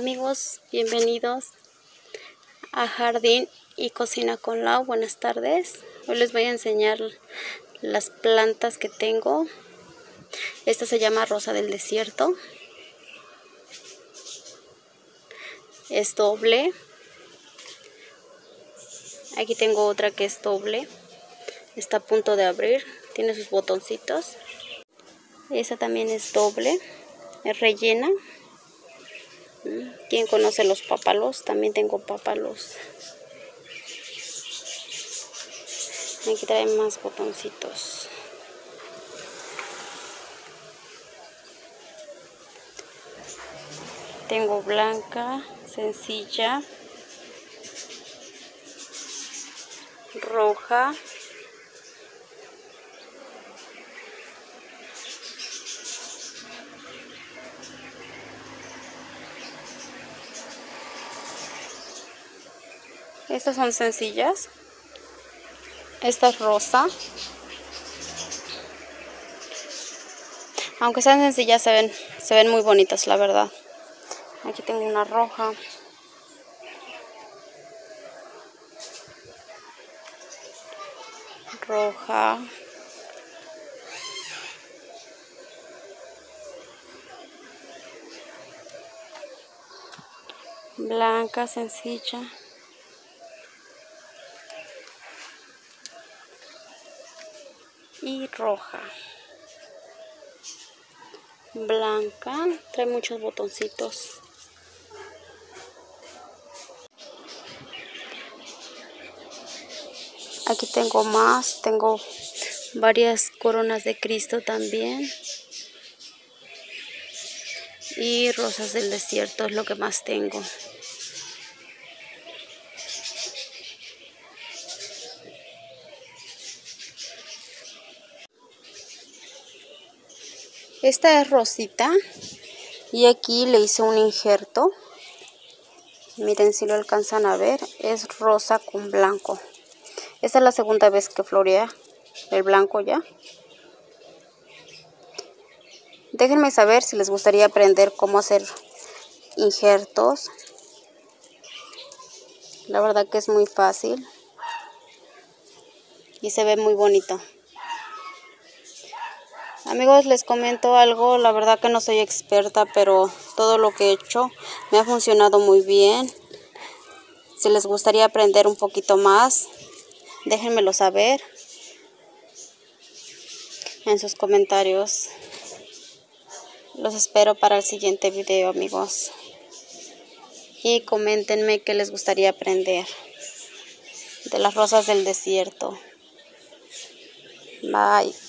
Amigos, bienvenidos a Jardín y Cocina con Lau. Buenas tardes. Hoy les voy a enseñar las plantas que tengo. Esta se llama rosa del desierto. Es doble. Aquí tengo otra que es doble. Está a punto de abrir. Tiene sus botoncitos. Esa también es doble. Es rellena. ¿Quién conoce los pápalos? También tengo pápalos. Aquí trae más botoncitos. Tengo blanca, sencilla, roja, estas son sencillas. Esta es rosa. Aunque sean sencillas, se ven muy bonitas, la verdad. Aquí tengo una roja. Roja. Blanca, sencilla. Y roja. Blanca, trae muchos botoncitos. Aquí tengo más, tengo varias coronas de Cristo también. Y rosas del desierto es lo que más tengo. Esta es rosita y aquí le hice un injerto. Miren si lo alcanzan a ver, es rosa con blanco. Esta es la segunda vez que florea el blanco ya. Déjenme saber si les gustaría aprender cómo hacer injertos. La verdad que es muy fácil y se ve muy bonito. Amigos, les comento algo, la verdad que no soy experta, pero todo lo que he hecho me ha funcionado muy bien. Si les gustaría aprender un poquito más, déjenmelo saber en sus comentarios. Los espero para el siguiente video, amigos. Y coméntenme qué les gustaría aprender de las rosas del desierto. Bye.